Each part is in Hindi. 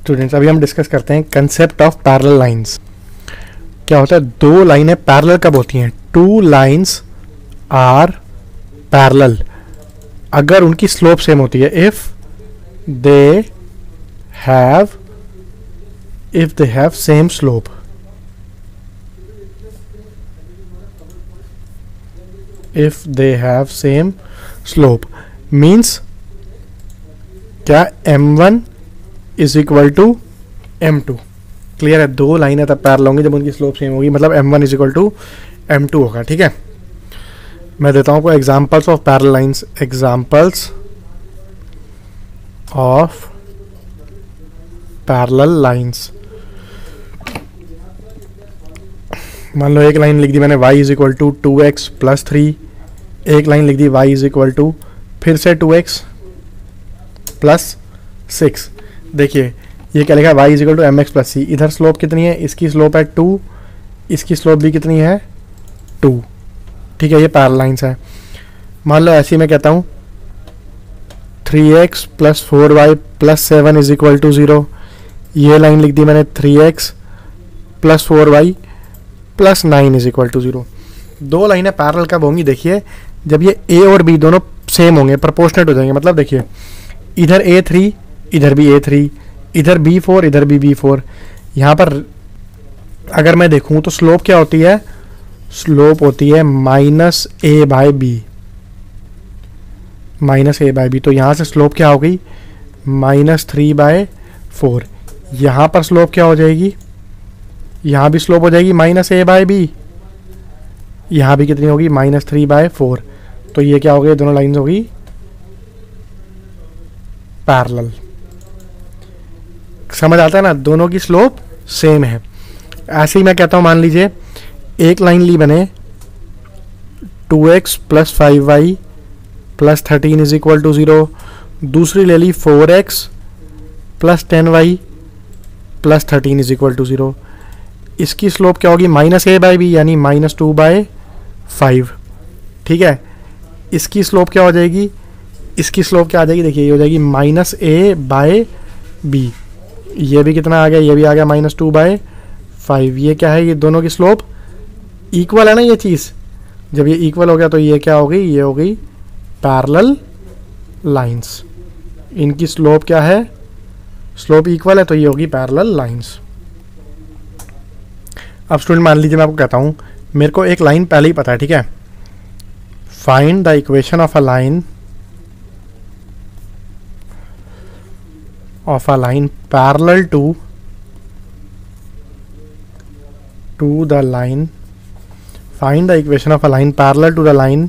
स्टूडेंट्स अभी हम डिस्कस करते हैं कंसेप्ट ऑफ पैरेलल लाइंस। क्या होता है, दो लाइनें पैरेलल कब होती हैं? टू लाइंस आर पैरेलल अगर उनकी स्लोप सेम होती है। If they have same slope. If they have same slope means क्या, m1 is equal to m2। Clear है? दो लाइनें तब पैरेलल होंगी जब उनकी स्लोप सेम होगी, मतलब m1 is equal to m2 होगा। ठीक है, मैं देता हूं आपको examples of parallel lines. Examples of parallel lines. मान लो एक लाइन लिख दी मैंने y is equal to 2x plus 3, एक लाइन लिख दी y इज इक्वल टू फिर से 2x प्लस 6। देखिए ये क्या लिखा है, y is equal to M x plus C. इधर स्लोप कितनी है, इसकी स्लोप है 2, इसकी स्लोप भी कितनी है 2। ठीक है, ये पैरेलल लाइंस है। मान लो ऐसी मैं कहता हूँ 3x plus 4y plus 7 is equal to 0। ये लाइन लिख दी मैंने 3x plus 4y plus 9 is equal to 0। दो लाइनें पैरेलल कब होंगी? देखिए जब ये a और b दोनों सेम होंगे, प्रोपोर्शनेट हो जाएंगे। मतलब देखिए इधर a3 इधर भी a3, इधर b4 इधर भी b4। यहाँ पर अगर मैं देखूँ तो स्लोप क्या होती है? स्लोप होती है minus a by b, minus a by b। तो यहाँ से स्लोप क्या हो गई, -3/4। यहाँ पर स्लोप क्या हो जाएगी, यहाँ भी स्लोप हो जाएगी -a बाय b, यहाँ भी कितनी होगी -3/4। तो ये क्या हो गई, दोनों लाइन्स होगी पैरेलल। समझ आता है ना, दोनों की स्लोप सेम है। ऐसे ही मैं कहता हूँ, मान लीजिए एक लाइन ली मैंने 2x plus 5y plus 13 is equal to 0, दूसरी ले ली 4x plus 10y plus 13 is equal to 0। इसकी स्लोप क्या होगी, -a बाय b यानी -2/5। ठीक है, इसकी स्लोप क्या हो जाएगी, इसकी स्लोप क्या आ जाएगी, देखिए ये हो जाएगी -a बाय b। ये भी कितना आ गया, ये भी आ गया -2/5। ये क्या है, ये दोनों की स्लोप इक्वल है ना। ये चीज़ जब ये इक्वल हो गया तो ये क्या हो गई, ये हो गई पैरेलल लाइंस। इनकी स्लोप क्या है, स्लोप इक्वल है तो ये होगी पैरेलल लाइंस। अब स्टूडेंट मान लीजिए मैं आपको कहता हूँ, मेरे को एक लाइन पहले ही पता है। ठीक है, find the equation of a line parallel to the line. Find the equation of a line parallel to the line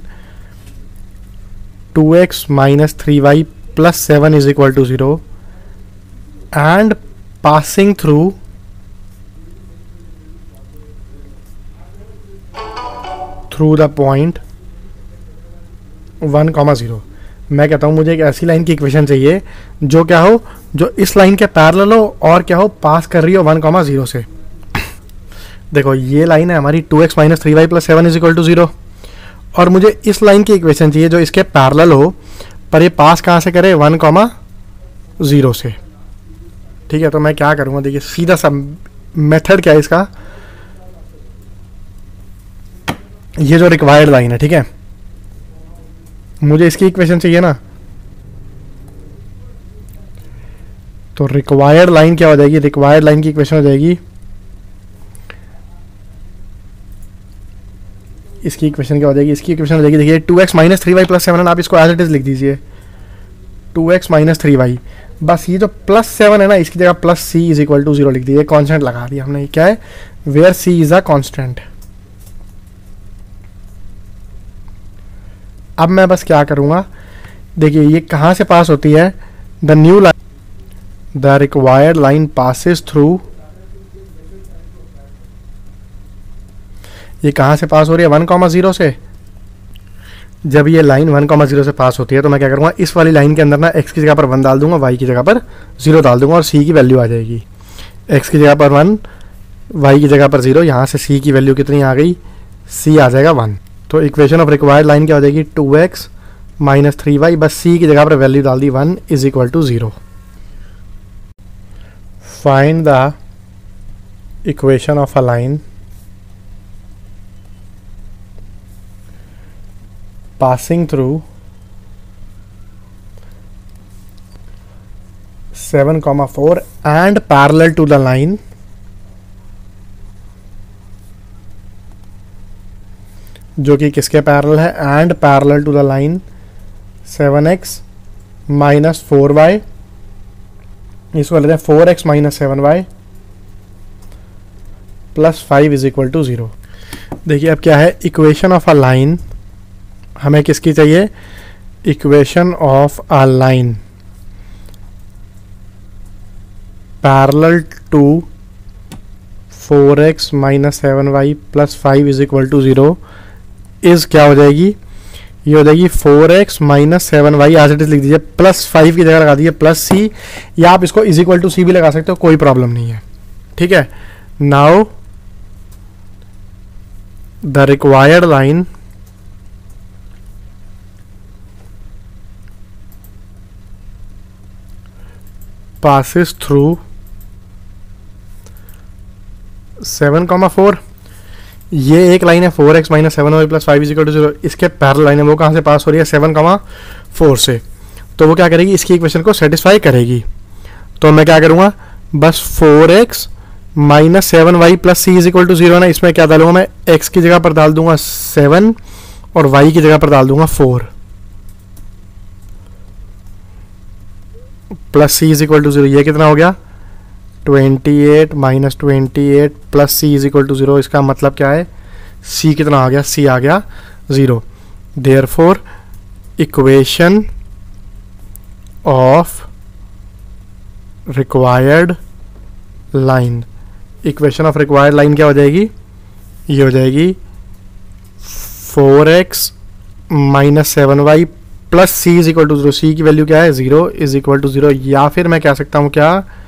2x minus 3y plus 7 is equal to 0 and passing through the point 1,0। मैं कहता हूँ मुझे एक ऐसी लाइन की इक्वेशन चाहिए जो क्या हो, जो इस लाइन के पैरेलल हो और क्या हो, पास कर रही हो 1,0 से। देखो ये लाइन है हमारी 2x minus 3y plus 7 is equal to 0, और मुझे इस लाइन की इक्वेशन चाहिए जो इसके पैरेलल हो पर ये पास कहाँ से करे, 1,0 से। ठीक है, तो मैं क्या करूँगा, देखिए सीधा सा मेथड क्या है इसका, ये जो रिक्वायर्ड लाइन है, ठीक है, मुझे इसकी इक्वेशन चाहिए ना। तो रिक्वायर्ड लाइन क्या हो जाएगी, रिक्वायर्ड लाइन की इक्वेशन हो जाएगी, इसकी इक्वेशन क्या हो जाएगी, इसकी इक्वेशन हो जाएगी, देखिए 2x माइनस 3y प्लस 7, आप इसको एज इट इज लिख दीजिए 2x माइनस 3y। बस ये जो प्लस 7 है ना, इसकी जगह plus c is equal to 0 लिख दीजिए, कॉन्स्टेंट लगा दिया हमने। क्या है, where c is a constant. अब मैं बस क्या करूँगा, देखिए ये कहाँ से पास होती है, the new line, the required line passes through, ये कहाँ से पास हो रही है, 1,0 से। जब ये लाइन 1,0 से पास होती है तो मैं क्या करूँगा, इस वाली लाइन के अंदर ना x की जगह पर 1 डाल दूंगा, y की जगह पर 0 डाल दूंगा और c की वैल्यू आ जाएगी। x की जगह पर 1, y की जगह पर 0, यहाँ से c की वैल्यू कितनी आ गई, c आ जाएगा 1। तो इक्वेशन ऑफ रिक्वायर्ड लाइन क्या हो जाएगी, 2x माइनस 3y, बस c की जगह पर वैल्यू डाल दी 1 is equal to 0। find the equation of a line passing through 7,4 and parallel to the line जो कि किसके पैरेलल है, and parallel to the line 7x minus 4y, इसको लेते हैं 4x minus 7y plus 5 is equal to 0। देखिए अब क्या है, इक्वेशन ऑफ अ लाइन हमें किसकी चाहिए, equation of a line parallel to 4x minus 7y plus 5 is equal to 0 is क्या हो जाएगी, ये हो जाएगी 4x माइनस 7y, आज इट इज लिख दीजिए, प्लस 5 की जगह लगा दीजिए प्लस c, या आप इसको इज इक्वल टू सी भी लगा सकते हो, कोई प्रॉब्लम नहीं है, ठीक है। Now the required line passes through 7,4, ये एक लाइन है 4x minus 7y plus 5 is equal to 0, इसके पैरेलल लाइन है, वो कहाँ से पास हो रही है 7,4 से, तो वो क्या करेगी, इसकी इक्वेशन को सेटिस्फाई करेगी। तो मैं क्या करूँगा, बस 4x minus 7y plus c is equal to 0 ना, इसमें क्या डालूंगा मैं, x की जगह पर डाल दूंगा 7 और y की जगह पर डाल दूंगा 4 plus c is equal to 0, ये कितना हो गया 28 minus 28 plus c is equal to 0, इसका मतलब क्या है, c कितना आ गया, c आ गया 0। Therefore equation of required line, equation of required line क्या हो जाएगी, ये हो जाएगी 4x minus 7y plus c is equal to 0, c की वैल्यू क्या है 0 इज इक्वल टू 0, या फिर मैं कह सकता हूँ क्या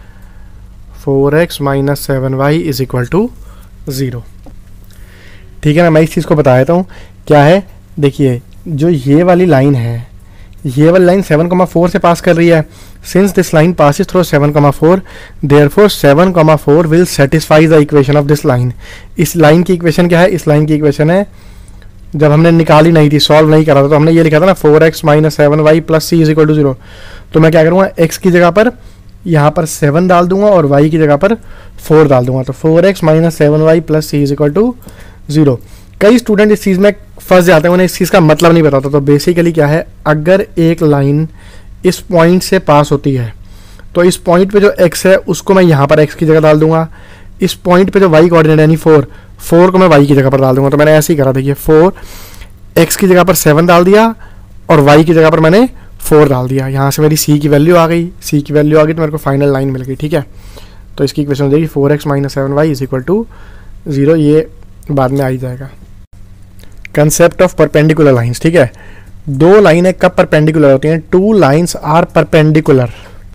4x minus 7y is equal to 0, ठीक है ना। मैं इस चीज़ को बता देता हूँ क्या है, देखिए जो ये वाली लाइन है, ये वाली लाइन 7,4 से पास कर रही है, since this line passes through 7,4 therefore 7,4 will satisfy the equation of this line. इस लाइन की इक्वेशन क्या है, इस लाइन की इक्वेशन है, जब हमने निकाली नहीं थी, सॉल्व नहीं करा था, तो हमने ये लिखा था ना 4x minus 7y plus c is equal to 0, तो मैं क्या करूँगा, x की जगह पर यहाँ पर 7 डाल दूंगा और y की जगह पर 4 डाल दूंगा, तो 4x minus 7y plus c is equal to 0। कई स्टूडेंट इस चीज़ में फंस जाते हैं, उन्हें इस चीज़ का मतलब नहीं पता होता। तो बेसिकली क्या है, अगर एक लाइन इस पॉइंट से पास होती है तो इस पॉइंट पे जो x है उसको मैं यहाँ पर x की जगह डाल दूंगा, इस पॉइंट पे जो y कोऑर्डिनेट यानी 4 को मैं y की जगह पर डाल दूंगा। तो मैंने ऐसे ही करा, देखिए 4 x की जगह पर 7 डाल दिया और y की जगह पर मैंने 4 डाल दिया, यहाँ से मेरी c की वैल्यू आ गई, c की वैल्यू आ गई तो मेरे को फाइनल लाइन मिल गई, ठीक है। तो इसकी इक्वेशन हो जाएगी 4x minus 7y is equal to 0, ये बाद में आ ही जाएगा। कंसेप्ट ऑफ परपेंडिकुलर लाइंस, ठीक है, दो लाइनें कब परपेंडिकुलर होती हैं, two lines are perpendicular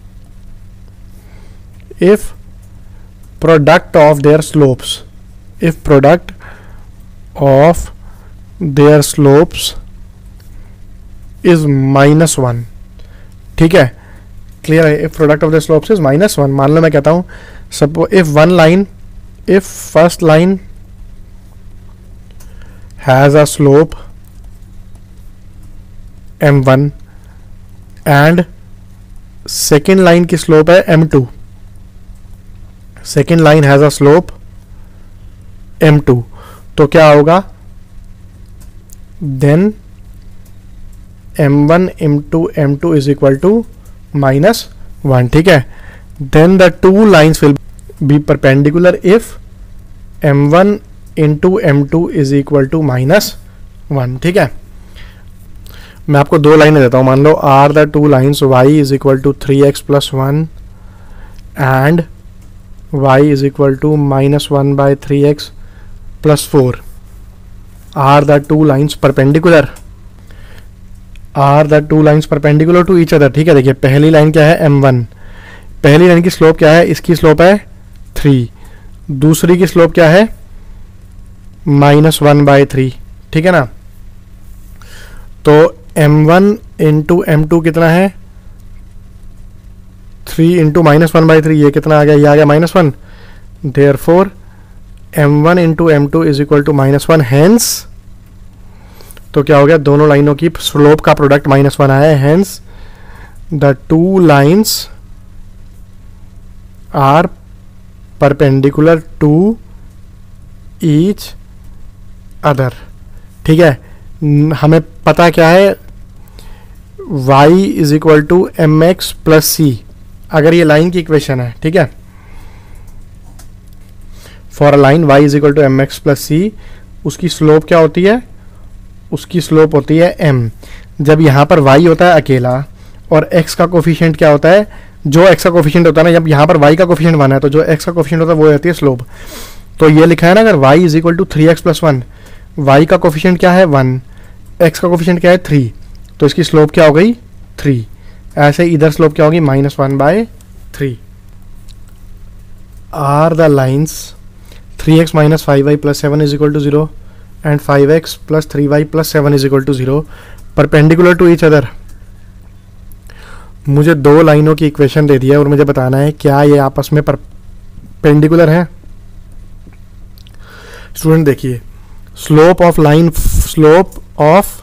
if product of their slopes, if product of their slopes is -1, ठीक है, क्लियर है। If product of the slopes is -1, मान लो मैं कहता हूं suppose if one line, if first line has a slope m1 and second line की slope है m2, second line has a slope m2, तो क्या होगा, then m1 m2 m2 is equal to -1, ठीक है। then the two lines will be perpendicular if m1 into m2 is equal to -1, ठीक है। मैं आपको दो लाइनें देता हूँ, मान लो are the two lines y is equal to 3x plus 1 and y is equal to -1 by 3x plus 4 are the two lines perpendicular, are the two lines perpendicular to each other, ठीक है। देखिए पहली लाइन क्या है m1, पहली लाइन की स्लोप क्या है, इसकी स्लोप है 3, दूसरी की स्लोप क्या है -1/3, ठीक है ना। तो m1 इंटू m2 कितना है 3 इंटू -1/3, ये कितना आ गया, ये आ गया -1। Therefore m1 into m2 is equal to -1, hence तो क्या हो गया, दोनों लाइनों की स्लोप का प्रोडक्ट -1 आया है, hence the two lines are perpendicular to each other. ठीक है, हमें पता क्या है, y is equal to M x plus c, अगर ये लाइन की इक्वेशन है। ठीक है, for a line y is equal to M x plus c, उसकी स्लोप क्या होती है, उसकी स्लोप होती है m। जब यहाँ पर y होता है अकेला और x का कोफिशिएंट क्या होता है, जो x का कोफिशिएंट होता है ना, जब यहाँ पर y का कोफिशिएंट 1 है तो जो x का कोफिशिएंट होता है वो होती है स्लोप। तो ये लिखा है ना, अगर y is equal to 3x plus 1, y का कोफिशिएंट क्या है 1, x का कोफिशिएंट क्या है 3, तो इसकी स्लोप क्या हो गई 3। ऐसे इधर स्लोप क्या होगी -1/3। Are the lines 3x minus 5y plus 7 is equal to 0 and 5x plus 3y plus 7 is equal to 0 perpendicular to each other. मुझे दो लाइनों की इक्वेशन दे दिया है और मुझे बताना है क्या ये आपस में परपेंडिकुलर है। स्टूडेंट देखिए, स्लोप ऑफ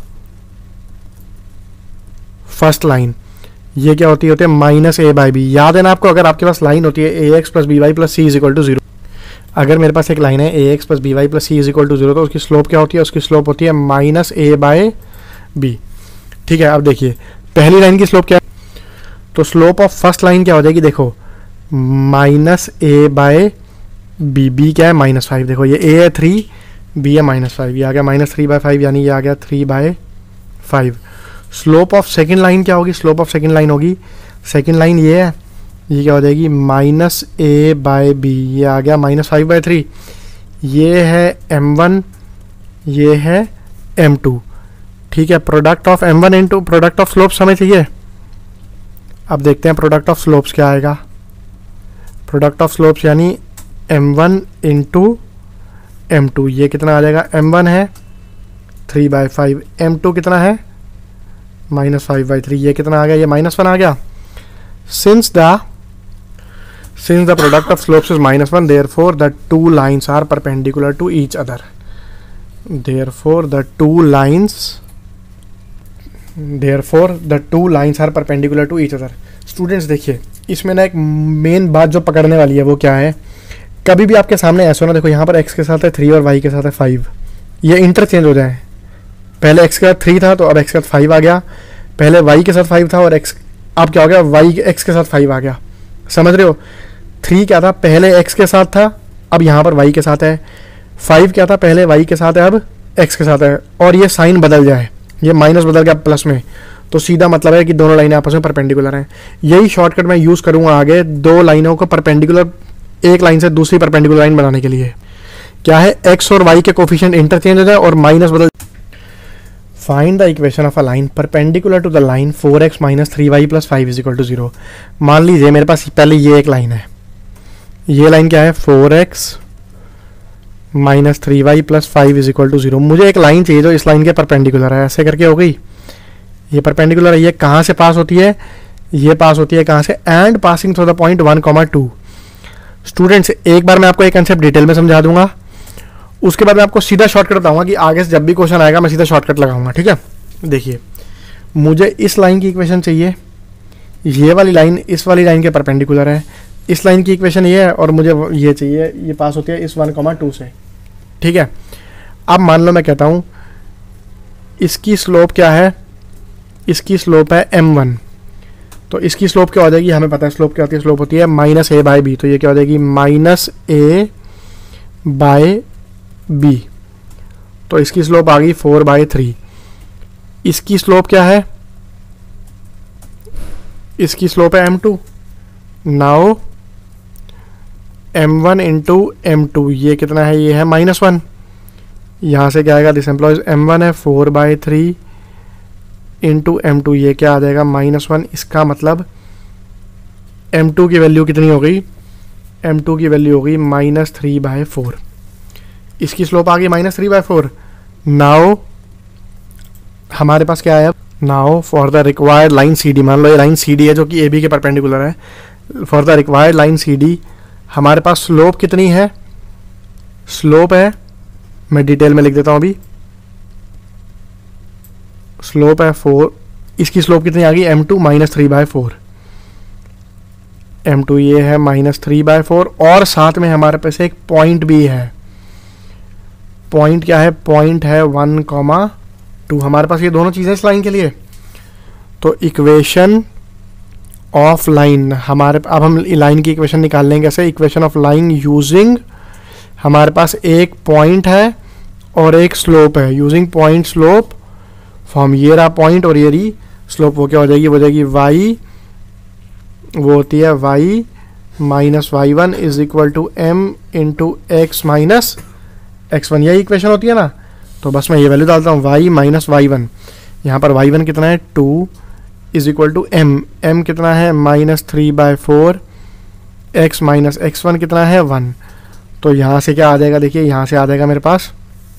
फर्स्ट लाइन ये क्या होती है -a/b। याद है ना आपको, अगर आपके पास लाइन होती है ax plus by plus c is equal to 0, अगर मेरे पास एक लाइन है ax plus by plus c is equal to 0, तो उसकी स्लोप क्या होती है, उसकी स्लोप होती है -a/b। ठीक है, अब देखिए पहली लाइन की स्लोप क्या है, तो स्लोप ऑफ फर्स्ट लाइन क्या हो जाएगी, देखो -a/b, b क्या है -5, देखो ये a है 3, b है -5, ये आ गया -3/5, यानी ये आ गया 3/5। स्लोप ऑफ सेकंड लाइन क्या होगी, स्लोप ऑफ सेकंड लाइन होगी, सेकंड लाइन ये है, ये क्या हो जाएगी -a/b, ये आ गया -5/3। ये है m1, ये है m2। ठीक है, product of m1 into product of slopes हमें चाहिए। अब देखते हैं प्रोडक्ट ऑफ स्लोप्स क्या आएगा। प्रोडक्ट ऑफ स्लोप्स यानी m1 इंटू m2, ये कितना आ जाएगा, m1 है 3/5, m2 कितना है -5/3, ये कितना आ गया, ये -1 आ गया। Since the product of slopes is -1, therefore the two lines are perpendicular to each other. Therefore the two lines are perpendicular to each other. Students देखिए, इसमें ना एक मेन बात जो पकड़ने वाली है वो क्या है, कभी भी आपके सामने ऐसा ना, देखो यहाँ पर x के साथ है 3 और y के साथ है 5, ये इंटरचेंज हो जाए। पहले x के साथ 3 था तो अब x के साथ 5 आ गया, पहले y के साथ 5 था और x अब क्या हो गया, x के साथ 5 आ गया। समझ रहे हो, 3 क्या था, पहले x के साथ था, अब यहाँ पर y के साथ है। 5 क्या था, पहले y के साथ है, अब x के साथ है। और ये साइन बदल जाए, ये माइनस बदल गया प्लस में, तो सीधा मतलब है कि दोनों लाइनें आपस में परपेंडिकुलर हैं। यही शॉर्टकट मैं यूज़ करूँगा आगे दो लाइनों को परपेंडिकुलर, एक लाइन से दूसरी परपेंडिकुलर लाइन बनाने के लिए। क्या है, x और y के कोफिशिएंट इंटरचेंज हो जाए और माइनस बदल। Find the equation of a line perpendicular to the line 4x minus 3y plus 5 is equal to 0। मान लीजिए मेरे पास पहले ये एक लाइन है, ये लाइन क्या है 4x minus 3y plus 5 is equal to 0। मुझे एक लाइन चाहिए जो इस लाइन के परपेंडिकुलर है, ऐसे करके हो गई, ये परपेंडिकुलर है। ये कहाँ से पास होती है, ये पास होती है कहाँ से, and passing through the point 1,2। Students एक बार मैं आपको एक कंसेप्ट डिटेल में समझा दूंगा, उसके बाद मैं आपको सीधा शॉर्टकट बताऊंगा कि आगे से जब भी क्वेश्चन आएगा मैं सीधा शॉर्टकट लगाऊंगा। ठीक है, देखिए मुझे इस लाइन की इक्वेशन चाहिए, ये वाली लाइन इस वाली लाइन के परपेंडिकुलर है, इस लाइन की इक्वेशन ये है, और मुझे ये चाहिए, ये पास होती है इस 1,2 से। ठीक है, अब मान लो मैं कहता हूँ इसकी स्लोप क्या है, इसकी स्लोप है m1, तो इसकी स्लोप क्या हो जाएगी, हमें पता है स्लोप क्या होती है, स्लोप होती है -a/b, तो ये क्या हो जाएगी -a/b, तो इसकी स्लोप आ गई 4/3। इसकी स्लोप क्या है, इसकी स्लोप है m2। Now m1 into m2, ये कितना है, ये है -1। यहाँ से क्या आएगा, दिस एम्प्लॉयज m1 है 4/3 इंटू m2, ये क्या आ जाएगा -1। इसका मतलब m2 की वैल्यू कितनी हो गई, m2 की वैल्यू हो गई -3/4। इसकी स्लोप आ गई -3/4। नाउ हमारे पास क्या है, now for the required line CD, मान लो ये लाइन CD है जो कि AB के परपेंडिकुलर है, for the required line C D हमारे पास स्लोप कितनी है, स्लोप है, मैं डिटेल में लिख देता हूँ अभी, स्लोप है 4, इसकी स्लोप कितनी आ गई m2 -3/4, m2 ये है -3/4, और साथ में हमारे पास एक पॉइंट भी है, पॉइंट क्या है, पॉइंट है 1,2, हमारे पास ये दोनों चीज़ें इस लाइन के लिए। तो इक्वेशन ऑफ लाइन हमारे, अब हम लाइन की इक्वेशन निकाल लेंगे कैसे, इक्वेशन ऑफ लाइन यूजिंग, हमारे पास एक पॉइंट है और एक स्लोप है, यूजिंग पॉइंट स्लोप फॉर्म, ये रहा पॉइंट और ये रही स्लोप, वो क्या हो जाएगी, वो जाएगी y, वो होती है y minus y1 is equal to m into x minus x1, यही इक्वेशन होती है ना। तो बस मैं ये वैल्यू डालता हूँ y माइनस y1, यहाँ पर y1 कितना है 2 इज इक्वल टू m कितना है -3/4, x माइनस x1 कितना है 1। तो यहाँ से क्या आ जाएगा, देखिए यहाँ से आ जाएगा मेरे पास,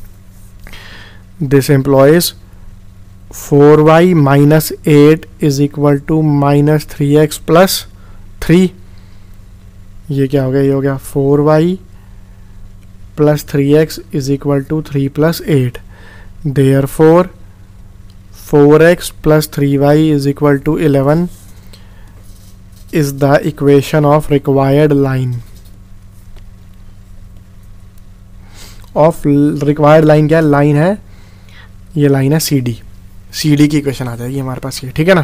this implies 4y minus 8 is equal to -3x plus 3, ये क्या हो गया, ये हो गया 4y plus 3x is equal to 3 plus 8, therefore 4x plus 3y is equal to 11 is the equation of required line. Of required line क्या है, लाइन है, ये लाइन है सी डी की इक्वेशन आ जाएगी हमारे पास ये, ठीक है ना।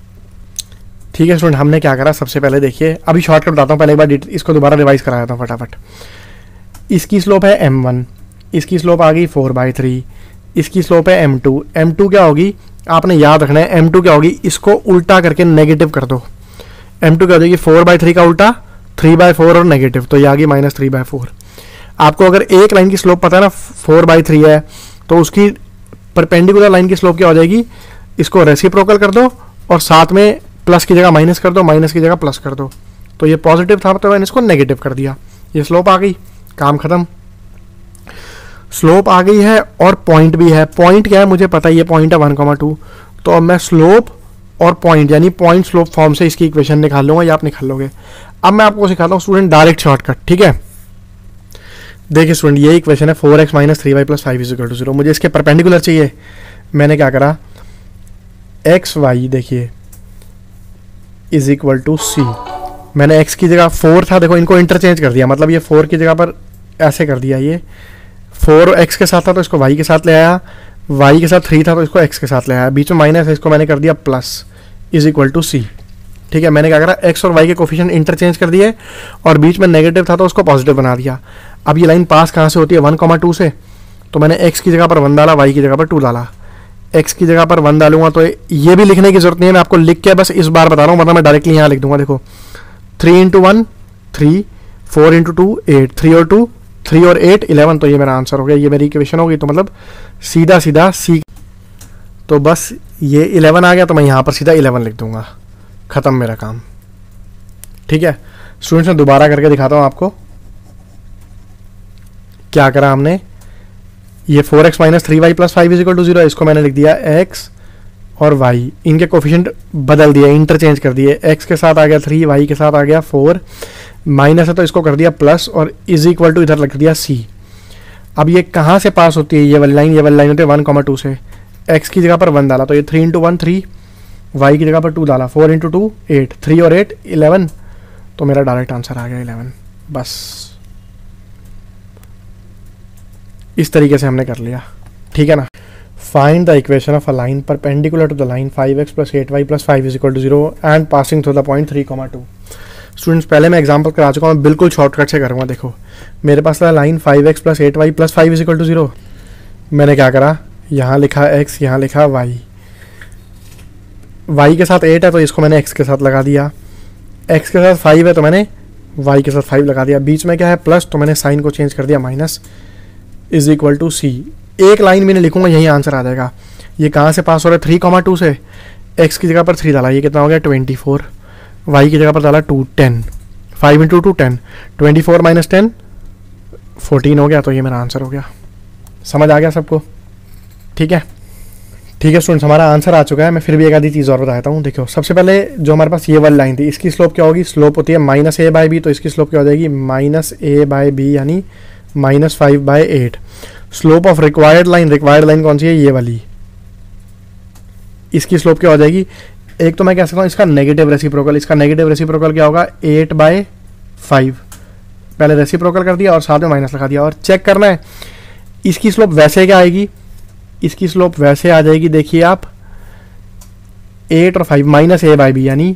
ठीक है स्टूडेंट, हमने क्या करा, सबसे पहले देखिए, अभी शॉर्टकट बताता हूँ, पहले एक बार इसको दोबारा रिवाइज करा देता हूँ फटाफट। इसकी स्लोप है m1, इसकी स्लोप आ गई 4/3, इसकी स्लोप है m2 क्या होगी, आपने याद रखना है m2 क्या होगी, इसको उल्टा करके नेगेटिव कर दो, m2 क्या हो जाएगी 4/3 का उल्टा 3/4 और नेगेटिव, तो ये आ गई -3/4। आपको अगर एक लाइन की स्लोप पता है ना 4/3 है, तो उसकी परपेंडिकुलर लाइन की स्लोप क्या हो जाएगी, इसको रेसिप्रोकल कर दो और साथ में प्लस की जगह माइनस कर दो, माइनस की जगह प्लस कर दो, तो ये पॉजिटिव था तो मैंने इसको नेगेटिव कर दिया, ये स्लोप आ गई, काम खत्म। स्लोप आ गई है और पॉइंट भी है, पॉइंट क्या है मुझे पता है, ये पॉइंट है 1,2, तो अब मैं स्लोप और पॉइंट यानी पॉइंट स्लोप फॉर्म से इसकी इक्वेशन निकाल लूंगा या आप निकाल लोगे। अब मैं आपको सिखाता हूँ स्टूडेंट डायरेक्ट शॉर्टकट, ठीक है। देखिए स्टूडेंट, ये इक्वेशन है 4x minus 3y plus 5 is equal to 0, मुझे इसके परपेंडिकुलर चाहिए, मैंने क्या करा, एक्स वाई देखिए इज इक्वल टू सी, मैंने x की जगह 4 था, देखो इनको इंटरचेंज कर दिया, मतलब ये 4 की जगह पर ऐसे कर दिया, ये 4 x के साथ था तो इसको y के साथ ले आया, y के साथ 3 था तो इसको x के साथ ले आया, बीच में माइनस है, इसको मैंने कर दिया plus is equal to c, ठीक है। मैंने क्या करा, x और y के कोफिशिएंट इंटरचेंज कर दिए और बीच में नेगेटिव था तो उसको पॉजिटिव बना दिया। अब ये लाइन पास कहाँ से होती है, 1,2 से, तो मैंने x की जगह पर 1 डाला, y की जगह पर 2 डाला, x की जगह पर 1 डालूंगा तो ये भी लिखने की जरूरत नहीं है, मैं आपको लिख के बस इस बार बता रहा हूँ, मतलब मैं डायरेक्टली यहाँ लिख दूंगा, देखो 3 × 1 3, 4 × 2 8, 3 और 2 3 और 8 11, तो ये मेरा आंसर हो गया, ये मेरी इक्वेशन होगी। तो मतलब सीधा सीधा सी, तो बस ये 11 आ गया तो मैं यहाँ पर सीधा 11 लिख दूंगा, खत्म मेरा काम, ठीक है। स्टूडेंट्स मैं दोबारा करके दिखाता हूँ आपको क्या करा हमने, ये 4x minus 3y plus 5 is equal to 0, इसको मैंने लिख दिया x और y, इनके कोफिशिएंट बदल दिए, इंटरचेंज कर दिए, x के साथ आ गया 3, y के साथ आ गया 4, माइनस है तो इसको कर दिया प्लस और इज इक्वल टू इधर लिख दिया c। अब ये कहाँ से पास होती है, ये वाली लाइन होती है 1,2 से, x की जगह पर 1 डाला तो ये 3 × 1 3, y की जगह पर 2 डाला, 4 × 2 8, 3 और 8 11, तो मेरा डायरेक्ट आंसर आ गया 11। बस इस तरीके से हमने कर लिया, ठीक है ना। Find the equation of a line perpendicular to the line 5x plus 8y plus 5 is equal to 0 and passing through the point 3,2। Students पहले मैं एग्जांपल करा चुका हूँ, बिल्कुल शॉर्टकट से करूँगा। देखो मेरे पास था line 5x plus 8y plus 5 is equal to 0, मैंने क्या करा, यहाँ लिखा x, यहाँ लिखा y, y के साथ 8 है तो इसको मैंने x के साथ लगा दिया, x के साथ 5 है तो मैंने y के साथ 5 लगा दिया, बीच में क्या है प्लस, तो मैंने साइन को चेंज कर दिया minus is equal to c. एक लाइन मैंने लिखूंगा, यही आंसर आ जाएगा। ये कहाँ से पास हो रहा है, 3,2 से, x की जगह पर 3 डाला, ये कितना हो गया 24, y की जगह पर डाला 2 10, 5 × 2 10, 24 माइनस 10 14 हो गया, तो ये मेरा आंसर हो गया। समझ आ गया सबको, ठीक है। ठीक है स्टूडेंट्स, हमारा आंसर आ चुका है। मैं फिर भी एक आधी चीज़ और बता देता हूँ। देखो सबसे पहले जो हमारे पास ये वाली लाइन थी, इसकी स्लोप क्या होगी? स्लोप होती है माइनस ए बाई बी, तो इसकी स्लोप क्या हो जाएगी? माइनस ए बाई बी, यानी -5/8। स्लोप ऑफ रिक्वायर्ड लाइन कौन सी है? ये वाली। इसकी स्लोप क्या हो जाएगी? एक तो मैं कह सकता हूँ इसका नेगेटिव रेसिप्रोकल। इसका नेगेटिव रेसिप्रोकल क्या होगा? 8/5। पहले रेसिप्रोकल कर दिया और साथ में माइनस लगा दिया। और चेक करना है इसकी स्लोप वैसे क्या आएगी? इसकी स्लोप वैसे आ जाएगी, देखिए आप, 8 और 5, माइनस ए बाई बी, यानी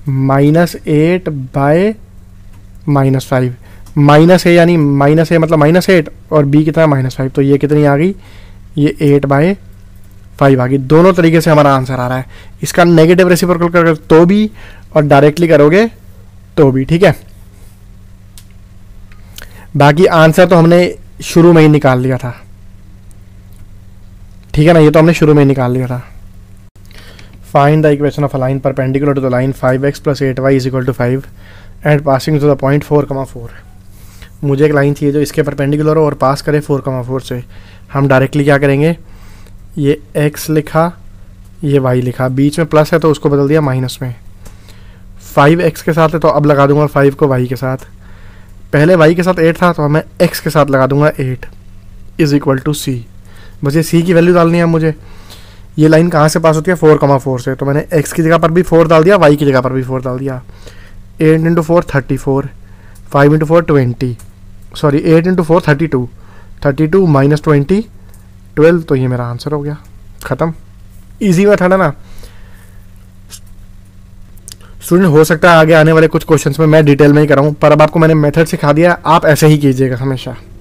-8/-5। माइनस ए यानी माइनस ए मतलब -8 और बी कितना? -5। तो ये कितनी आ गई? ये 8/5 आ गई। दोनों तरीके से हमारा आंसर आ रहा है। इसका नेगेटिव रेसिप्रोकल करोगे तो भी और डायरेक्टली करोगे तो भी। ठीक है, बाकी आंसर तो हमने शुरू में ही निकाल लिया था। ठीक है ना, ये तो हमने शुरू में ही निकाल लिया था। Find the equation of a line perpendicular to the line 5x + 8y = 5 and passing to the point 4,4। मुझे एक लाइन चाहिए जो इसके परपेंडिकुलर हो और पास करे 4,4 से। हम डायरेक्टली क्या करेंगे? ये x लिखा, ये y लिखा, बीच में प्लस है तो उसको बदल दिया माइनस में। 5x के साथ है तो अब लगा दूंगा 5 को y के साथ। पहले y के साथ 8 था तो मैं x के साथ लगा दूंगा 8 = c। बस ये c की वैल्यू डालनी है मुझे। ये लाइन कहाँ से पास होती है? 4,4 से। तो मैंने x की जगह पर भी 4 डाल दिया, y की जगह पर भी 4 डाल दिया। 8 × 4 34, 5 × 4 20, सॉरी 8 × 4 32, 32 - 20 12। तो ये मेरा आंसर हो गया, ख़त्म। इजी मेथड है ना स्टूडेंट। हो सकता है आगे आने वाले कुछ क्वेश्चंस में मैं डिटेल में ही कराऊं, पर अब आपको मैंने मेथड सिखा दिया, आप ऐसे ही कीजिएगा हमेशा।